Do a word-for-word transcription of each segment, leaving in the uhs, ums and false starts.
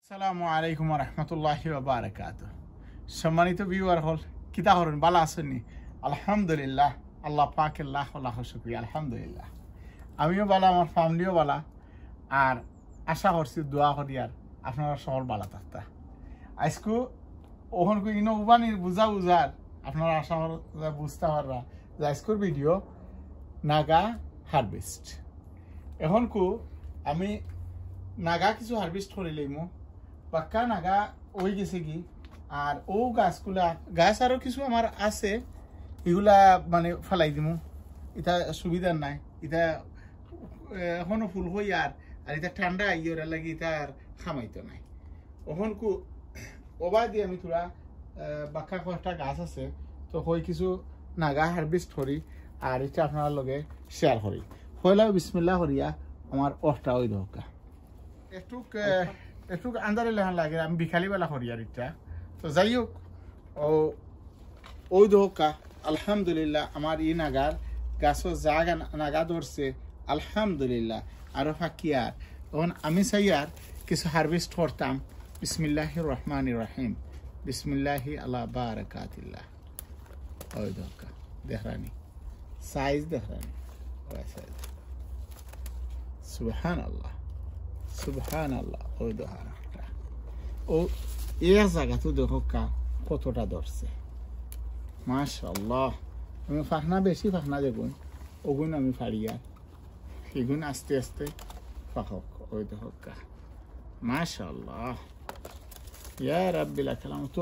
আসসালামু আলাইকুম ওয়া রাহমাতুল্লাহি ওয়া বারাকাতুহু। সম্মানিত ভিউয়ার হল কিতা হরুন ভালো আছেননি? আলহামদুলিল্লাহ, আল্লাহ পাকের লাখ লাখ শুকরিয়া। আলহামদুলিল্লাহ আমিও ভালো, আমার ফ্যামিলিও ভালো, আর আশা করছি দোয়া করি আর আপনারা সকল ভালো থাকতা। আজকে ওখান ইনো উবানির বুঝা বুঝার আপনারা আশা বুঝতে পাররা যে আজকের ভিডিও নাগা হারভেস্ট। এখন কু আমি নাগা কিছু হারভেস্ট করে লইমু, পাক্কা নাগা ওই গেছে কি, আর ও গাছগুলা গাছ আরো কিছু আমার আছে, এগুলা মানে ফেলাই দিমু। এটা সুবিধার নাই, এটা এখনো ফুল হই আর আর এটা ঠান্ডা ইয়ের লাগি এটা আর খামাইতো নাই। ওখান কু ওবা দিয়ে আমি তোরা বাক্কা কয়েকটা গাছ আছে, তো হই কিছু নাগা হারভেস্ট করি আর এটা আপনার লগে শেয়ার করি। হইলা বিসমিল্লাহ করিয়া আমার অফটা ওই দরকার একটু একটু আন্দারে লেখান লাগে, আমি বিকালিবেলা করি আর এটা। তো যাই হোক, ও ওই দোকা আলহামদুলিল্লাহ আমার ই নাগার গাছও জাগা নাগা ধরছে আলহামদুলিল্লাহ, আরো ফাঁকি। আর তখন আমি চাই আর কিছু হারভেস্ট করতাম। বিসমিল্লাহির রহমানির রহিম, বিসমিল্লাহি আল্লাহ বারাকাতিল্লাহ। ওই দোকা দেখরানি সাইজ দেখরানি, সুবহান আল্লাহ সুবহান আল্লাহ। ওই দোকানটা ও এর জায়গা তো দেখো কা কতটা ধরছে, মাশাআল্লাহ। আমি ফাঁকনা বেশি ফাঁকনা দেখুন, ওগুন আমি ফাড়ি আর সেগুন আস্তে আস্তে ফাঁকক। ওই দেখো কা মাশাআল্লাহ, ইয়া রাব্বিল কালাম। তো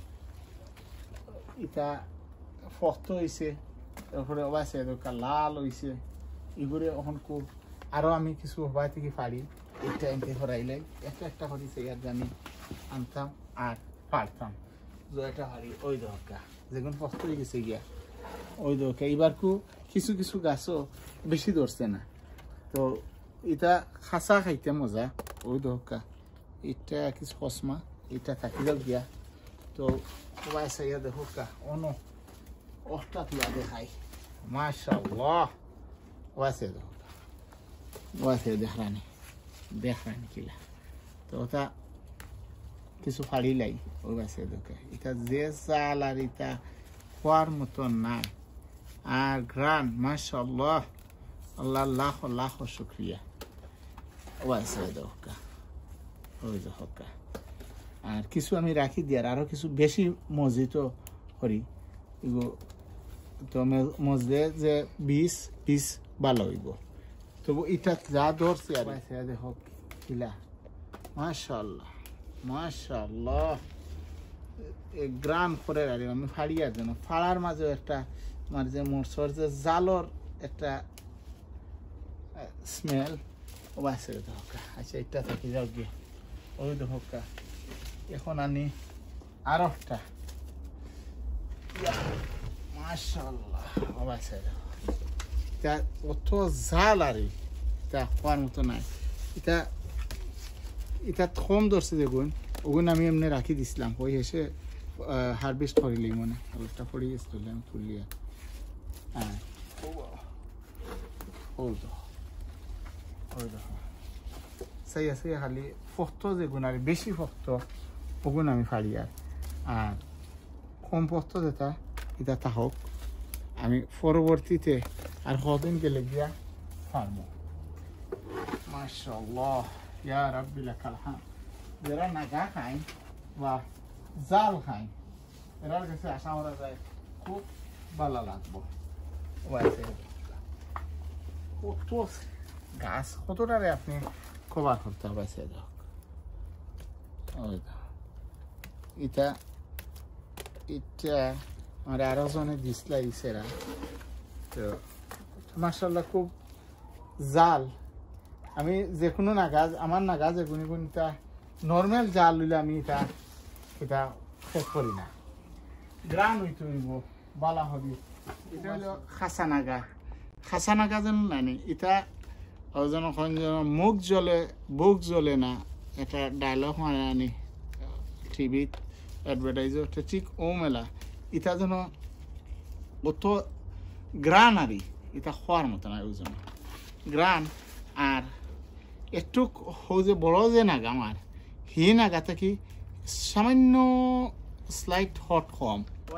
এটা ফক্ত হয়েছে, তারপরে অবাসে দোকা লাল হয়েছে, এগুলো এখন খুব আরো আমি কিছু হবাই থেকে ফাড়ি একটা এনতে ফরাইলে একটা একটা হরিছে আর জানি আনতাম আর পারতাম জয়টা হারি। ওই দরকার যেগুন ফস্ত হয়ে গেছে গিয়া ওই দরকার। এবার কু কিছু কিছু গাছও বেশি ধরছে না, তো এটা খাসা খাইতে মজা। ওই দরকার এটা কিছু কসমা এটা থাকিলেও গিয়া, তো সবাই চাইয়া দেখো কা অন অষ্টা তুলা দেখাই মাশাআল্লাহ। ওয়াসে দেখো ওয়াসে দেখরানি দেখরানি কিলা, তো ওটা কিছু ফাড়িলাই ওই গাছে দেখে। এটা যে চাল আর এটা খোয়ার মতন নাই, আর গ্রান মাশাআল্লাহ, আল্লাহ লাখ লাখ শুকরিয়া। ওয়াসে দেখা ওই দেখা। আর কিছু আমি রাখি দিয়ার আরো কিছু বেশি মসজিদ করি এগো, তো মসজিদে যে বিশ পিস ভালো হইব। তবু এটা যা ধরছে আর দেখো কিলা মাশাআল্লাহ মাশাআল্লাহ। গ্রাম করে আর আমি ফাড়িয়ার জন্য ফাড়ার মাঝে একটা আমার যে মোরসর যে জালর একটা স্মেল ও বাসে দেখা। আচ্ছা এটা থাকি যাও গিয়ে ওই দেখা। এখন আনি আর একটা মাশাআল্লাহ ও বাসে এটা অত জাল আর এটা হওয়ার মতো নাই। এটা এটা থম ধরছে দেখুন, ওগুন আমি এমনি রাখি দিছিলাম ওই এসে হারভেস্ট করিলি মনে একটা পড়ে গেছিল আমি তুললি। হ্যাঁ ওই তো ওই দেখো সেই আছে খালি ফক্ত যেগুন আর বেশি ফক্ত ওগুন আমি ফাড়ি আর আর কম ফক্ত যেটা এটা থাকক আমি পরবর্তীতে আর কদিন গেলে গিয়া ফার্মো। মাশাআল্লাহ ইয়া রাব্বিল কালাম। যারা নাগা খায় বা জাল খায় এরার কাছে আশা করা যায় খুব ভালো লাগবো। কত গাছ কতটারে আপনি কভার করতে হবে সে দেখ। ওই এটা এটা আমার আরো জনে দিসলাই সেরা, তো মাশাআল্লাহ খুব জাল। আমি যে কোনো নাগাজ আমার নাগাজ যে কোনো কোনটা নর্মাল জাল হইলে আমি এটা এটা শেষ করি না, গ্রান হইতে হইব বালা হবি। এটা হলো খাসা নাগা। খাসা নাগা যেন নানি এটা যেন মুখ জ্বলে বুক জ্বলে না, এটা ডায়লগ মানে আনি টিভিত অ্যাডভার্টাইজার ঠিক ও মেলা। এটা যেন অত গ্রান আরি এটা হওয়ার মতো না, ওই জন্য গ্রান। আর একটু যে বড় যে নাগা আমার হি নাগা থাকি সামান্য স্লাইট হট কম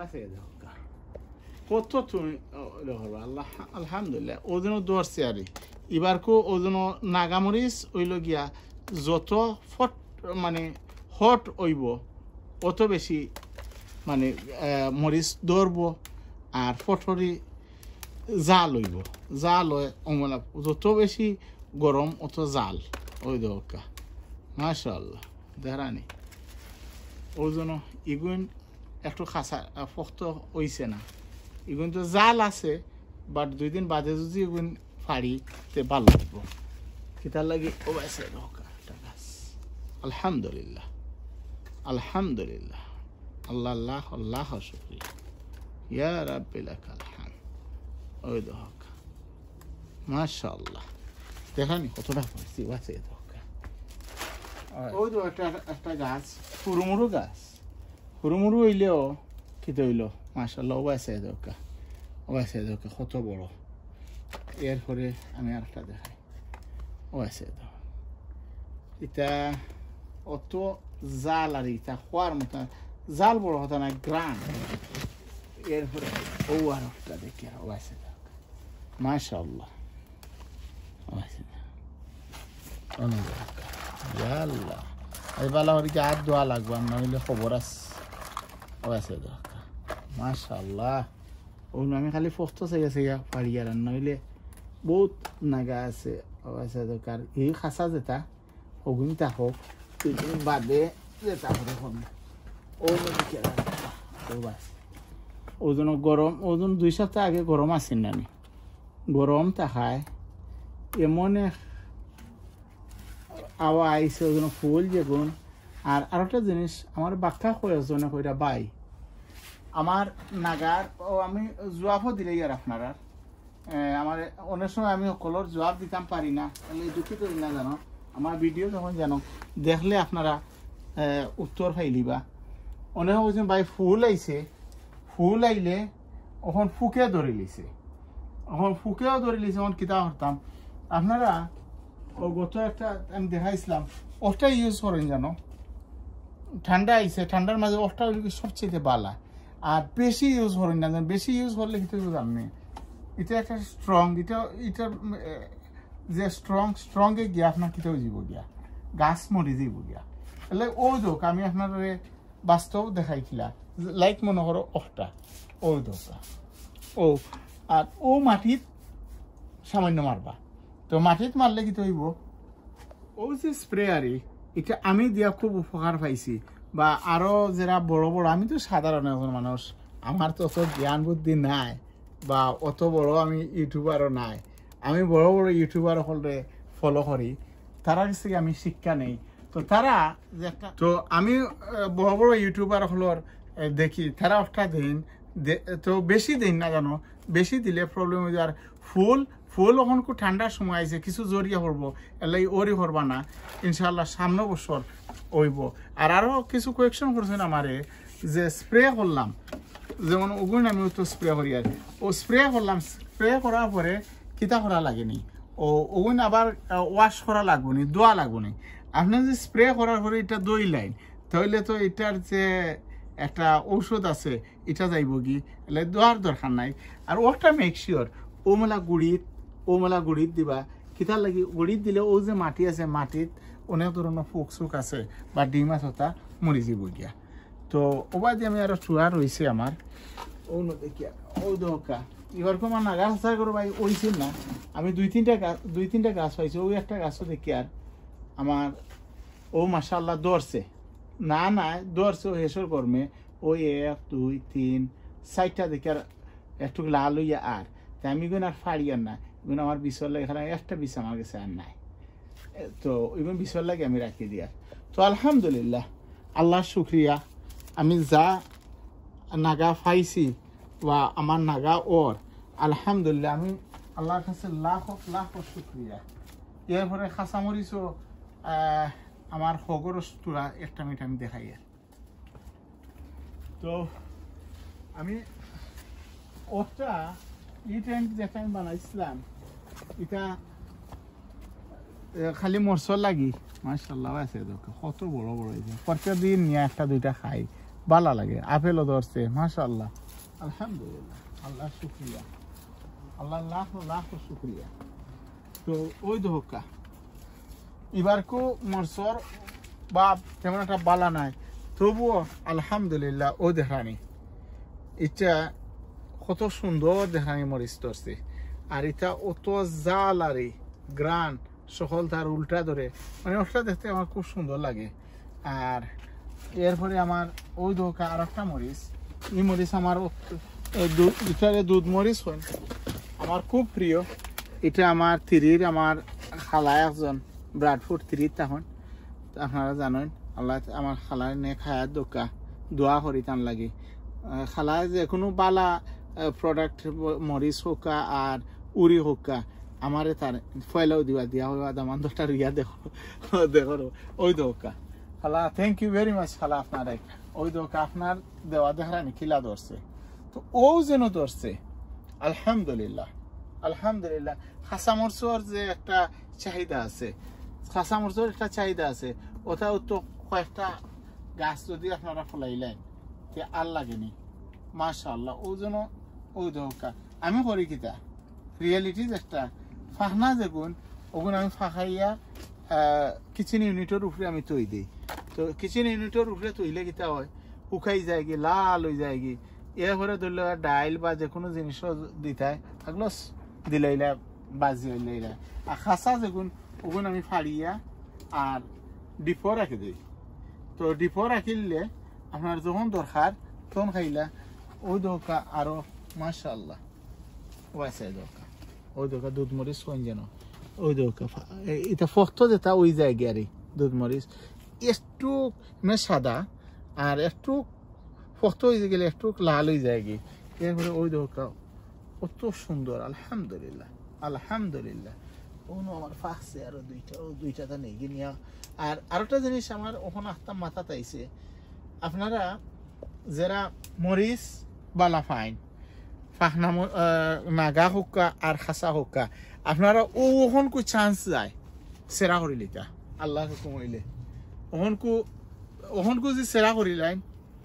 কত তুমি আল্লাহ আলহামদুলিল্লাহ ওজনও দৌড়ছে আর এবারকো ওজনও নাগামরিচ ওইল গিয়া যত ফট মানে হট ওইব অত বেশি মানে মরিচ দৌড়ব আর ফটরি জাল হইব জাল হয় অমলা যত বেশি গরম অত জাল ওই দরকা মাশাআল্লাহ দেখানি ওই জন্য ইগুন একটু খাসা ফক্ত হইছে না ইগুন তো জাল আছে বাট দুই দিন বাদে যদি ইগুন ফাড়ি তে ভালো লাগবো কিতার লাগে ও আছে দরকা গাছ আলহামদুলিল্লাহ আলহামদুলিল্লাহ আল্লাহ আল্লাহ আল্লাহ শুকরিয়া ইয়া রাব্বি লাকাল হামদ ওই দরকা মাশাআল্লাহ দেখানি কতটা পাইছি আছে দরকা ওই তো একটা একটা গাছ হুরুমুরু গাছ হুরুমুরু হইলেও খেতে হইলো মাশাআল্লাহ ও আছে দরকা ও আছে দরকা কত বড় এরপরে আমি আর একটা দেখাই ও আছে তো এটা অত জাল আর এটা খোয়ার মতো জাল বড় হতো না গ্রান এরপরে ও আর একটা দেখি ও আছে দরকা মাশাআল্লাহ ও আছে অনেক আল্লাহ এই বালা হরিকে আর দোয়া লাগবে না হইলে খবর আছে ও আছে দরকার মাশাআল্লাহ ও আমি খালি ফস্ত চাই আছে ইয়া পারি আর নইলে বহুত নাগা আছে ও আছে দরকার এই খাসা যেটা ওগুন থাকো তিন বাদে যেটা করে কমে ও নদীকে ও বাস ওজন গরম ওজন দুই সপ্তাহ আগে গরম আসেন না গরম থাকায় এমন আওয়া আইসে ওজন ফুল যেগুন আর আরেকটা জিনিস আমার বাক্কা কয়েকজনে কইরা বাই আমার নাগার ও আমি জবাবও দিলে আর আপনারা আমার অনেক সময় আমি সকলের জবাব দিতাম পারি না আমি দুঃখিত না জানো আমার ভিডিও যখন জানো দেখলে আপনারা উত্তর পাইলিবা অনেক বলছেন ভাই ফুল আইছে ফুল আইলে ওখান ফুকে ধরে লিছে ওখান ফুকেও ধরে লিছে ওখান কিতা করতাম আপনারা ও গত একটা আমি দেখাইছিলাম ওটা ইউজ করেন জানো ঠান্ডা আইছে ঠান্ডার মাঝে ওটা সবচেয়ে বালা আর বেশি ইউজ করেন না বেশি ইউজ করলে কিন্তু জানি এটা একটা স্ট্রং এটা এটা যে স্ট্রং স্ট্রংয়ে গিয়া আপনার কিতেও যাব গিয়া গাছ মরি যাব গিয়া তাহলে ও দোক আমি আপনার বাস্তব দেখাইছিলাম লাইক মনে করো ওটা ও দোকা ও আর ও মাটিত সামান্য মারবা তো মাটিত মারলে কি হইব ও যে স্প্রেয়ারি এটা আমি দিয়া খুব উপকার পাইছি বা আরো যারা বড় বড় আমি তো সাধারণ একজন মানুষ আমার তো অত জ্ঞান বুদ্ধি নাই বা অত বড় আমি ইউটিউবারও নাই আমি বড় বড় ইউটিউবার হলে ফলো করি তারা কাছ থেকে আমি শিক্ষা নেই তো তারা যে একটা তো আমি বড় বড় ইউটিউবার হলোর দেখি তারা একটা দিন তো বেশি দিন না জানো বেশি দিলে প্রবলেম হয়ে যায় আর ফুল ফুল ওখান খুব ঠান্ডার সময় আছে কিছু জড়িয়ে পড়বো এলাই ওরি করবা না ইনশাল্লাহ সামনে বছর ওইব আর আরও কিছু কোয়েকশন করছেন আমারে যে স্প্রে করলাম যেমন ওগুন আমি তো স্প্রে করি আর ও স্প্রে করলাম স্প্রে করার পরে কিতা করা লাগেনি ও ওগুন আবার ওয়াশ করা লাগবো নি দোয়া লাগবো নি আপনার যে স্প্রে করার পরে এটা দই লাইন তাহলে তো এটার যে একটা ঔষধ আছে এটা যাইব কি এলে দোয়ার দরকার নাই আর ওটা মেক শিওর ওমেলা গুড়িত ওমেলা গুড়িত দিবা কিতার লাগি গুড়িত দিলে ও যে মাটি আছে মাটিত অনেক ধরনের ফুক চুক আছে বা ডিম আছে তা মরি যাব গিয়া তো ওবা দিয়ে আমি আরো চূড়া রয়েছে আমার ও নদেখিয়া ও দোকা এবার আমার নাগা হাসা করে ভাই ওইছিল না আমি দুই তিনটা গাছ দুই তিনটা গাছ পাইছি ওই একটা গাছও দেখি আর আমার ও মাশাআল্লাহ দৌড়ছে না না দৌড়ছে ও হেসর কর্মে ওই এক দুই তিন চারটা দেখি আর একটু লাল হইয়া আর তাই আমি গুণ আর ফাড়ি আর না এগুলো আমার বিছর লাগে এখানে একটা বিষ আমার কাছে আর নাই তো এগুলো বিছর লাগে আমি রাখি দিয়া তো আলহামদুলিল্লাহ আল্লাহ শুক্রিয়া আমি যা নাগা পাইছি বা আমার নাগা ওর আলহামদুলিল্লাহ আমি আল্লাহর কাছে লাখ লাখ শুক্রিয়া এরপরে খাসামরিচও আমার হগর তোরা একটা মিনিট আমি দেখাই আর তো আমি ওটা ই ট্যাঙ্ক যেটা আমি বানাইছিলাম এটা খালি মরসল লাগি মাশাআল্লাহ আছে দেখো কত বড় বড় হয়েছে প্রতিদিন নিয়ে একটা দুইটা খাই ভালো লাগে আপেলও ধরছে মাশাআল্লাহ আলহামদুলিল্লাহ আল্লাহ শুকরিয়া আল্লাহ লাখ লাখ শুকরিয়া তো ওই দোকা এবার কো মরসর বাপ তেমন একটা বালা নাই তবুও আলহামদুলিল্লাহ ও দেখানি এটা কত সুন্দর দেখানি মরিচ ধরছে আর এটা অত জাল আরে গ্রান সকল তার উল্টা ধরে মানে ওটা দেখতে আমার খুব সুন্দর লাগে আর এরপরে আমার ওই দোকা আর একটা মরিচ এই মরিচ আমার দুটারে দুধ মরিচ হয় আমার খুব প্রিয় এটা আমার তিরির আমার খালা একজন ব্রাডফুড তিরির তখন আপনারা জানেন আল্লাহ আমার খালায় নে খায়ার দোকা দোয়া করি তান লাগে খালায় যে কোনো বালা প্রোডাক্ট মরিচ হোকা আর উড়ি হোকা আমারে তার ফয়লাও দিবা দিয়া হইবা দামান দশটা রিয়া দেখো দেখো ওই দোকা খালা থ্যাংক ইউ ভেরি মাচ খালা আপনার ওই দোকা আপনার দেওয়া দেখানি খিলা ধরছে তো ও যেন ধরছে আলহামদুলিল্লাহ আলহামদুলিল্লাহ খাসা মরচর যে একটা চাহিদা আছে খাসা মরচর একটা চাহিদা আছে ওটাও তো কয়েকটা গাছ যদি আপনারা ফলাইলেন তে আর লাগেনি মাশাআল্লাহ ও যেন ওই দোকা আমি করি কিতা রিয়েলিটিজ একটা ফাহনা যেগুন ওগুন আমি ফাঁকাইয়া কিচেন ইউনিটের উপরে আমি তৈ দিই তো কিচেন ইউনিটের উপরে তৈলে কিতা হয় শুকাই যায় কি লাল হয়ে যায় কি এরপরে ধরলে ডাইল বা যে কোনো জিনিসও দিতায় এগুলো দিলাইলা বাজি হইলাইলা আর খাসা যেগুন ওগুন আমি ফাড়িয়া আর ডিপো রাখি দিই তো ডিপো রাখিলে আপনার যখন দরকার তখন খাইলা ওই দোকা আরো মাশাআল্লাহ ওয়াইসাই দোকা ওই দোকা দুধ মরিচ কোন যেন ওই দোকা এটা ফক্ত যেটা ওই জায়গা আর দুধ মরিচ একটু মানে সাদা আর একটু ফক্ত হয়ে গেলে একটু লাল হয়ে যায় গিয়ে এরপরে ওই দোকা কত সুন্দর আলহামদুলিল্লাহ আলহামদুলিল্লাহ ওনো আমার ফাঁকছে আরো দুইটা ও দুইটাটা নেই গিনিয়া আর আরেকটা জিনিস আমার ওখানে আসতাম মাথা তাইছে আপনারা যারা মরিচ বালা ফাইন ফাহনা নাগা হোকা আর খাসা হোকা আপনারা ও ওখান কু চান্স যায় সেরা করিলিতা আল্লাহ হুকুম হইলে ওখান কু ওখান কু যে সেরা করিলাইন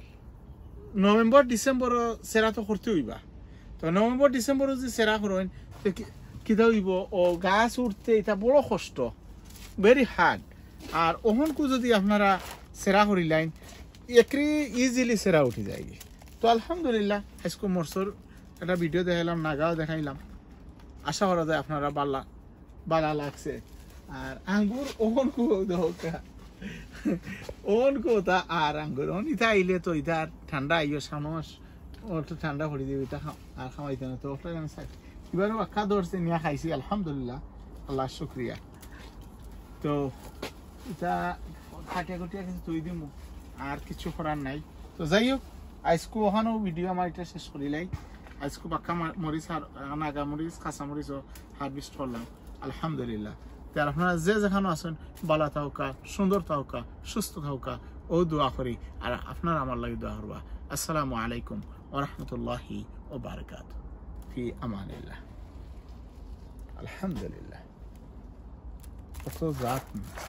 নভেম্বর ডিসেম্বর সেরা তো করতে হইবা তো নভেম্বর ডিসেম্বর যে সেরা করেন কিতা হইব ও গাছ উঠতে এটা বড় কষ্ট ভেরি হার্ড আর ওখান কু যদি আপনারা সেরা করিলাইন একরি ইজিলি সেরা উঠে যায় তো আলহামদুলিল্লাহ আজকে মরসর একটা ভিডিও দেখাইলাম নাগাও দেখাইলাম আশা করা যায় আপনারা বালা বালা লাগছে আর আঙ্গুর ওখান কু দোকা ওন কোথা আর আঙ্গুর ওন ইটা আইলে তো ইটা ঠান্ডা আইও সামস ওটা ঠান্ডা ভরি দিবি এটা আর খাওয়াইতে না তো ওটা আমি চাই এবারও আখা ধরছে নিয়ে খাইছি আলহামদুলিল্লাহ আল্লাহ শুক্রিয়া তো এটা খাটিয়া খুটিয়া কিছু তুই দিমু আর কিছু করার নাই তো যাই হোক আজকে ওখানেও ভিডিও আমার এটা শেষ করিলাই আজকে বাক্কা মরিচ আর নাগা মরিচ খাসা মরিচও হারভেস্ট করলাম আলহামদুলিল্লাহ তার আপনারা যে যেখানে আছেন ভালো থাকা সুন্দর থাকা সুস্থ থাকা ও দোয়া করি আর আপনারা আমার লাগে দোয়া করবা আসসালামু আলাইকুম ওয়া রাহমাতুল্লাহি ওয়া বারাকাতুহু ফি আমানিল্লাহ আলহামদুলিল্লাহ কত জাত